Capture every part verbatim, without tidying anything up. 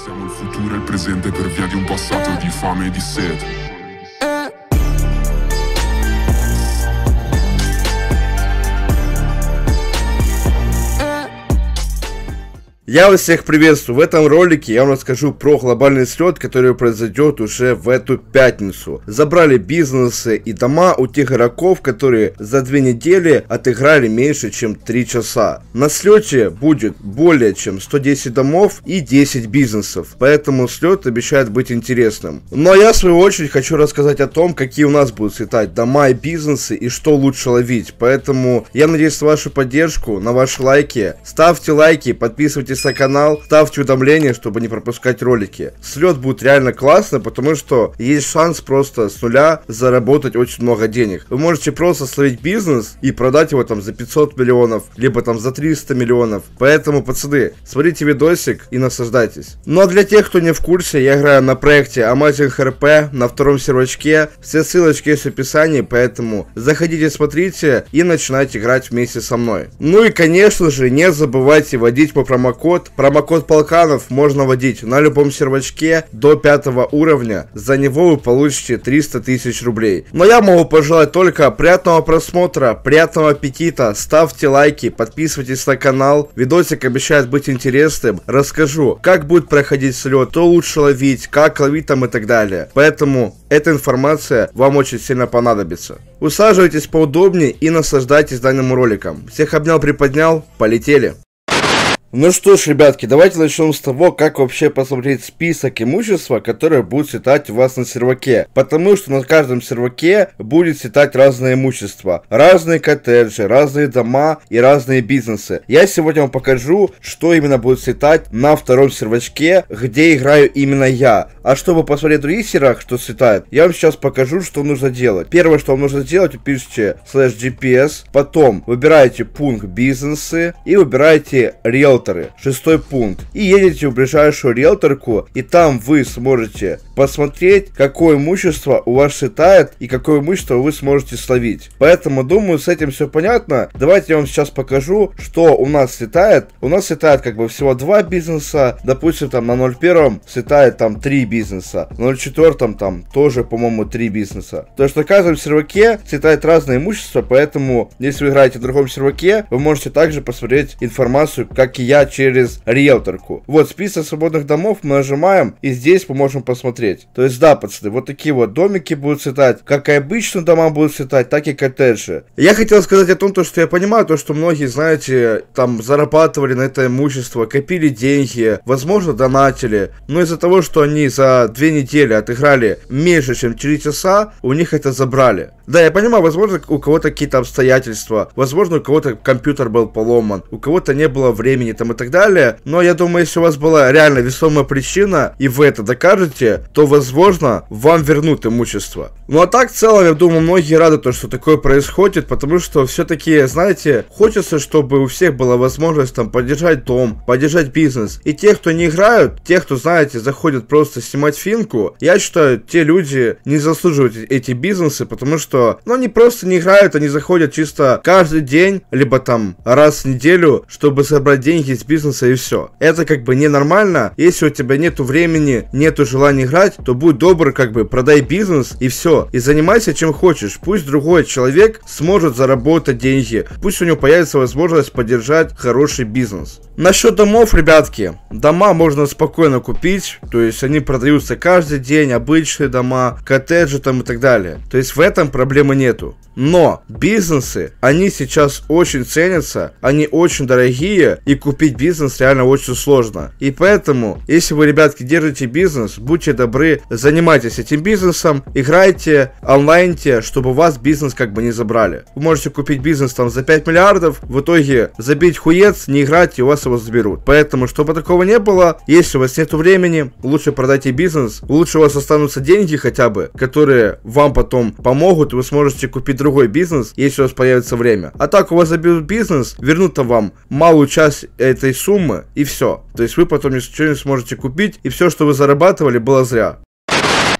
Siamo il futuro e il presente per via di un passato di fame e di sete. Я вас всех приветствую. В этом ролике я вам расскажу про глобальный слет, который произойдет уже в эту пятницу. Забрали бизнесы и дома у тех игроков, которые за две недели отыграли меньше, чем три часа. На слете будет более чем сто десять домов и десять бизнесов, поэтому слет обещает быть интересным. Ну а я в свою очередь хочу рассказать о том, какие у нас будут слетать дома и бизнесы и что лучше ловить. Поэтому я надеюсь на вашу поддержку, на ваши лайки. Ставьте лайки, подписывайтесь на канал, ставьте уведомления, чтобы не пропускать ролики. Слет будет реально классно, потому что есть шанс просто с нуля заработать очень много денег. Вы можете просто словить бизнес и продать его там за пятьсот миллионов, либо там за триста миллионов. Поэтому, пацаны, смотрите видосик и наслаждайтесь. Ну а для тех, кто не в курсе, я играю на проекте Amazing эр пи на втором сервачке. Все ссылочки есть в описании, поэтому заходите, смотрите и начинайте играть вместе со мной. Ну и конечно же, не забывайте вводить по промокоду. Промокод Полканов можно вводить на любом сервачке до пятого уровня. За него вы получите триста тысяч рублей. Но я могу пожелать только приятного просмотра, приятного аппетита. Ставьте лайки, подписывайтесь на канал. Видосик обещает быть интересным. Расскажу, как будет проходить слет, что лучше ловить, как ловить там и так далее. Поэтому эта информация вам очень сильно понадобится. Усаживайтесь поудобнее и наслаждайтесь данным роликом. Всех обнял, приподнял, полетели. Ну что ж, ребятки, давайте начнем с того, как вообще посмотреть список имущества, которое будет слетать у вас на серваке. Потому что на каждом серваке будет слетать разное имущество. Разные коттеджи, разные дома и разные бизнесы. Я сегодня вам покажу, что именно будет слетать на втором сервачке, где играю именно я. А чтобы посмотреть в других серверах, что слетает, я вам сейчас покажу, что нужно делать. Первое, что вам нужно сделать, вы пишите слэш джи пи эс, потом выбираете пункт бизнесы и выбираете риэлтор. Шестой пункт. И едете в ближайшую риэлторку, и там вы сможете посмотреть, какое имущество у вас слетает и какое имущество вы сможете словить. Поэтому, думаю, с этим все понятно. Давайте я вам сейчас покажу, что у нас слетает. У нас слетает как бы всего два бизнеса. Допустим, там на ноль первом слетает там три бизнеса. На ноль четвёртом там тоже, по-моему, три бизнеса. То есть на каждом серваке слетает разное имущество, поэтому, если вы играете в другом серваке, вы можете также посмотреть информацию, как и я, через риэлторку. Вот список свободных домов мы нажимаем, и здесь мы можем посмотреть. То есть да, пацаны, вот такие вот домики будут слетать, как и обычные дома будут слетать, так и коттеджи. Я хотел сказать о том, то, что я понимаю, то, что многие, знаете, там зарабатывали на это имущество, копили деньги, возможно, донатили, но из-за того, что они за две недели отыграли меньше, чем три часа, у них это забрали. Да, я понимаю, возможно, у кого-то какие-то обстоятельства, возможно, у кого-то компьютер был поломан, у кого-то не было времени там и так далее, но я думаю, если у вас была реально весомая причина, и вы это докажете, то, возможно, вам вернут имущество. Ну а так, в целом, я думаю, многие рады, то, что такое происходит, потому что все-таки, знаете, хочется, чтобы у всех была возможность там поддержать дом, поддержать бизнес. И те, кто не играют, те, кто, знаете, заходят просто снимать финку, я считаю, те люди не заслуживают эти бизнесы, потому что ну, они просто не играют, они заходят чисто каждый день, либо там раз в неделю, чтобы собрать деньги из бизнеса и все. Это как бы ненормально. Если у тебя нету времени, нету желания играть, то будь добр, как бы продай бизнес и все. И занимайся чем хочешь. Пусть другой человек сможет заработать деньги. Пусть у него появится возможность поддержать хороший бизнес. Насчет домов, ребятки, дома можно спокойно купить. То есть они продаются каждый день, обычные дома, коттеджи там и так далее. То есть в этом проблемы нету. Но бизнесы, они сейчас очень ценятся, они очень дорогие, и купить бизнес реально очень сложно. И поэтому, если вы, ребятки, держите бизнес, будьте добры, занимайтесь этим бизнесом, играйте, онлайнте, чтобы вас бизнес как бы не забрали. Вы можете купить бизнес там за пять миллиардов, в итоге забить хуец, не играть, и у вас его заберут. Поэтому, чтобы такого не было, если у вас нету времени, лучше продайте бизнес, лучше у вас останутся деньги хотя бы, которые вам потом помогут, и вы сможете купить другой другой бизнес, если у вас появится время. А так у вас заберут бизнес, вернут вам малую часть этой суммы и все. То есть вы потом ничего не сможете купить, и все, что вы зарабатывали, было зря.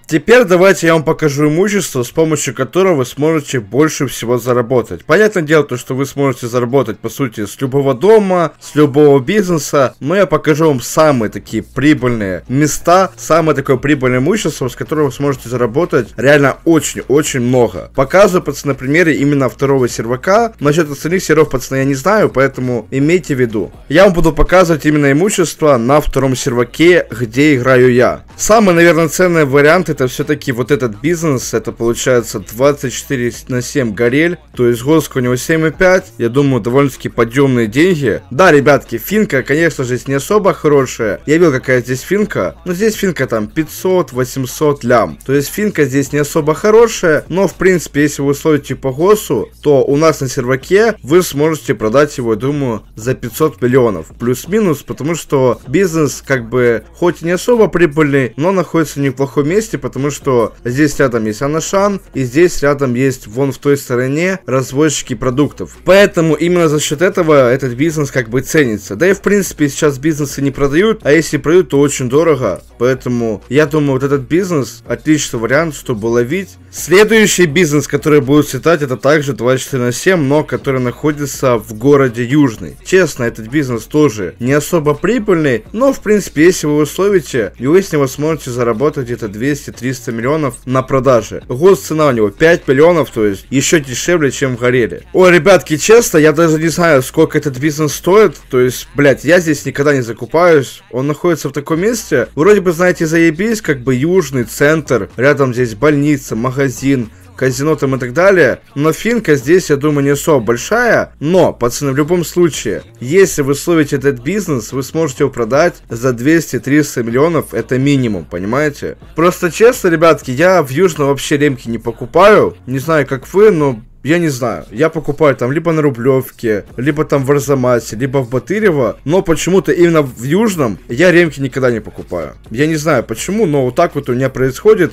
Теперь давайте я вам покажу имущество, с помощью которого вы сможете больше всего заработать. Понятное дело, то, что вы сможете заработать, по сути, с любого дома, с любого бизнеса, но я покажу вам самые такие прибыльные места, самое такое прибыльное имущество, с которого вы сможете заработать реально очень-очень много. Показываю, пацаны, на примере именно второго сервака. Насчет остальных серверов, пацаны, я не знаю, поэтому имейте в виду. Я вам буду показывать именно имущество на втором серваке, где играю я. Самый, наверное, ценный вариант это все-таки вот этот бизнес. Это получается двадцать четыре на семь Горель. То есть госка у него семь и пять. Я думаю, довольно-таки подъемные деньги. Да, ребятки, финка, конечно же, не особо хорошая. Я видел, какая здесь финка. Но здесь финка там пятьсот-восемьсот лям. То есть финка здесь не особо хорошая. Но, в принципе, если вы условите по госу, то у нас на серваке вы сможете продать его, я думаю, за пятьсот миллионов. Плюс-минус, потому что бизнес, как бы, хоть и не особо прибыльный, но находится в неплохом месте, потому что здесь рядом есть Анашан, и здесь рядом есть вон в той стороне разводчики продуктов. Поэтому именно за счет этого этот бизнес как бы ценится. Да и в принципе сейчас бизнесы не продают, а если продают, то очень дорого. Поэтому я думаю, вот этот бизнес отличный вариант, чтобы ловить. Следующий бизнес, который будет цветать, это также двадцать четыре на семь, но который находится в городе Южный. Честно, этот бизнес тоже не особо прибыльный, но в принципе, если вы условите, и вы с него сможете заработать где-то двести-триста миллионов на продаже. Госцена у него пять миллионов, то есть еще дешевле, чем в Гореле. Ой, ребятки, честно, я даже не знаю, сколько этот бизнес стоит. То есть, блять, я здесь никогда не закупаюсь. Он находится в таком месте. Вроде бы, знаете, заебись, как бы Южный центр. Рядом здесь больница, магазин, казино там и так далее. Но финка здесь, я думаю, не особо большая. Но, пацаны, в любом случае, если вы словите этот бизнес, вы сможете его продать за двести-триста миллионов. Это минимум, понимаете? Просто честно, ребятки, я в Южном вообще ремки не покупаю. Не знаю, как вы, но... Я не знаю, я покупаю там либо на Рублевке, либо там в Арзамасе, либо в Батырево, но почему-то именно в Южном я ремки никогда не покупаю. Я не знаю почему, но вот так вот у меня происходит.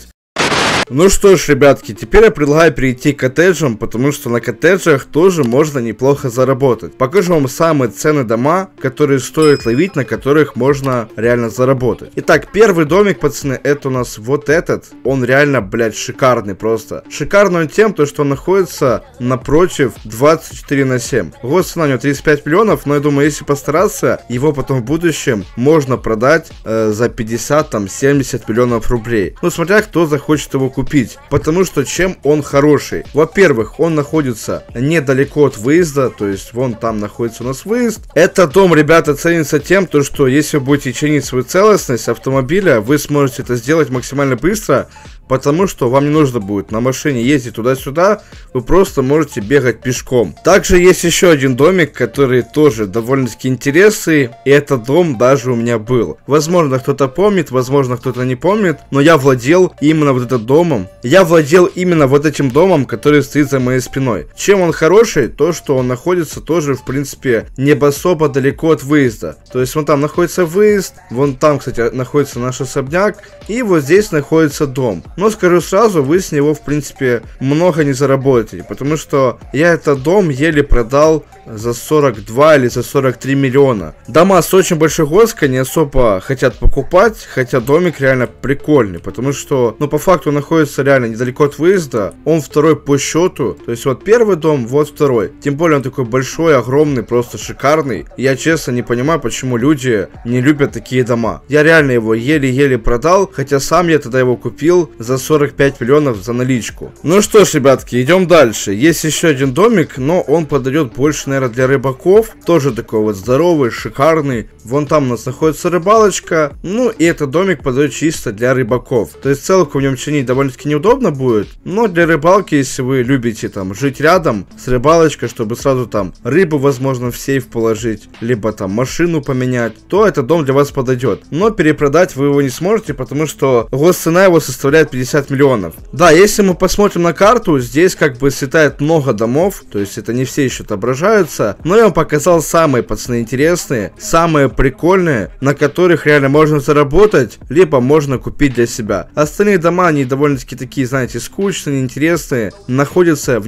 Ну что ж, ребятки, теперь я предлагаю перейти к коттеджам, потому что на коттеджах тоже можно неплохо заработать. Покажу вам самые ценные дома, которые стоит ловить, на которых можно реально заработать. Итак, первый домик, пацаны, это у нас вот этот. Он реально, блядь, шикарный просто. Шикарный он тем, то, что он находится напротив двадцать четыре на семь. Госцена у него тридцать пять миллионов, но я думаю, если постараться, его потом в будущем можно продать э, за пятьдесят-семьдесят миллионов рублей. Ну, смотря кто захочет его купить, потому что чем он хороший? Во-первых, он находится недалеко от выезда, то есть вон там находится у нас выезд. Этот дом, ребята, ценится тем, то, что если вы будете чинить свою целостность автомобиля, вы сможете это сделать максимально быстро, потому что вам не нужно будет на машине ездить туда-сюда, вы просто можете бегать пешком. Также есть еще один домик, который тоже довольно-таки интересный, и этот дом даже у меня был. Возможно, кто-то помнит, возможно, кто-то не помнит, но я владел именно вот этим домом. Я владел именно вот этим домом, который стоит за моей спиной. Чем он хороший? То, что он находится тоже, в принципе, не особо далеко от выезда. То есть, вон там находится выезд, вон там, кстати, находится наш особняк, и вот здесь находится дом. Но скажу сразу, вы с него, в принципе, много не заработаете, потому что я этот дом еле продал за сорок два или за сорок три миллиона. Дома с очень большой гоской не особо хотят покупать, хотя домик реально прикольный, потому что, ну, по факту он находится реально недалеко от выезда, он второй по счету, то есть вот первый дом, вот второй. Тем более он такой большой, огромный, просто шикарный. Я честно не понимаю, почему люди не любят такие дома. Я реально его еле-еле продал, хотя сам я тогда его купил за сорок пять миллионов за наличку. Ну что ж, ребятки, идем дальше. Есть еще один домик, но он подойдет больше, наверное, для рыбаков. Тоже такой вот здоровый, шикарный. Вон там у нас находится рыбалочка. Ну и этот домик подойдет чисто для рыбаков. То есть целку в нем чинить довольно-таки неудобно будет. Но для рыбалки, если вы любите там жить рядом с рыбалочкой, чтобы сразу там рыбу, возможно, в сейф положить, либо там машину поменять, то этот дом для вас подойдет. Но перепродать вы его не сможете, потому что госцена его составляет пятьдесят миллионов. Да, если мы посмотрим на карту, здесь как бы светает много домов, то есть это не все еще отображаются, но я вам показал самые, пацаны, интересные, самые прикольные, на которых реально можно заработать, либо можно купить для себя. Остальные дома, они довольно-таки такие, знаете, скучные, неинтересные, находятся в не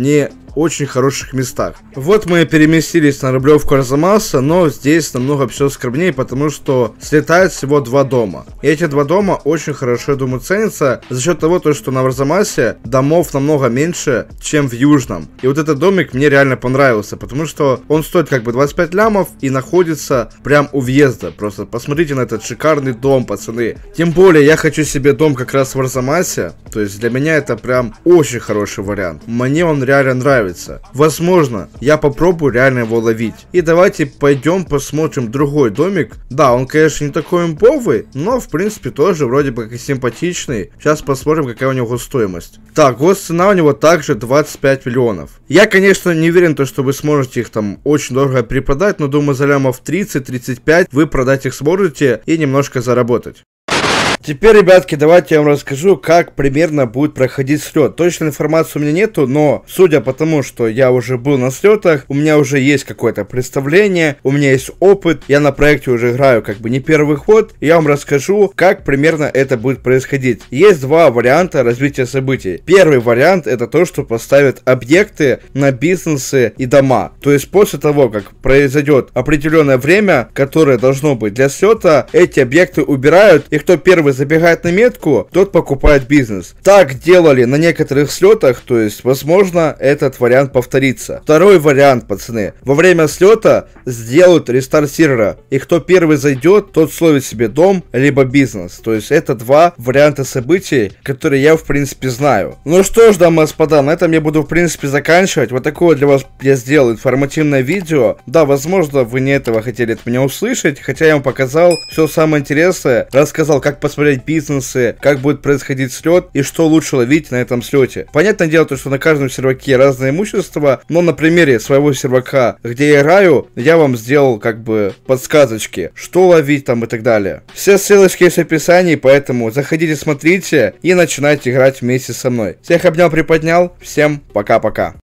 очень хороших местах. Вот мы переместились на Рублевку Арзамаса, но здесь намного все скромнее, потому что слетает всего два дома. И эти два дома очень хорошо, я думаю, ценятся за счет того, что на Арзамасе домов намного меньше, чем в Южном. И вот этот домик мне реально понравился, потому что он стоит как бы двадцать пять лямов и находится прям у въезда. Просто посмотрите на этот шикарный дом, пацаны. Тем более я хочу себе дом как раз в Арзамасе, то есть для меня это прям очень хороший вариант. Мне он реально нравится. Возможно, я попробую реально его ловить. И давайте пойдем посмотрим другой домик. Да, он, конечно, не такой имповый, но в принципе тоже вроде бы как и симпатичный. Сейчас посмотрим, какая у него стоимость. Так, вот цена у него также двадцать пять миллионов. Я, конечно, не уверен, то, что вы сможете их там очень дорого перепродать, но думаю, за лямов тридцать-тридцать пять вы продать их сможете и немножко заработать. Теперь, ребятки, давайте я вам расскажу, как примерно будет проходить слет. Точной информации у меня нету, но судя по тому, что я уже был на слетах, у меня уже есть какое-то представление, у меня есть опыт, я на проекте уже играю как бы не первый год, и я вам расскажу, как примерно это будет происходить. Есть два варианта развития событий. Первый вариант это то, что поставят объекты на бизнесы и дома. То есть после того, как произойдет определенное время, которое должно быть для слета, эти объекты убирают, и кто первый забегает на метку, тот покупает бизнес. Так делали на некоторых слетах, то есть, возможно, этот вариант повторится. Второй вариант, пацаны. Во время слета сделают рестарт сервера, и кто первый зайдет, тот словит себе дом, либо бизнес. То есть, это два варианта событий, которые я, в принципе, знаю. Ну что ж, дамы и господа, на этом я буду, в принципе, заканчивать. Вот такое для вас я сделал информативное видео. Да, возможно, вы не этого хотели от меня услышать, хотя я вам показал все самое интересное, рассказал, как посмотреть бизнесы, как будет происходить слет и что лучше ловить на этом слете. Понятное дело, то, что на каждом серваке разное имущество, но на примере своего сервака, где я играю, я вам сделал как бы подсказочки, что ловить там и так далее. Все ссылочки есть в описании, поэтому заходите, смотрите и начинайте играть вместе со мной. Всех обнял, приподнял, всем пока-пока.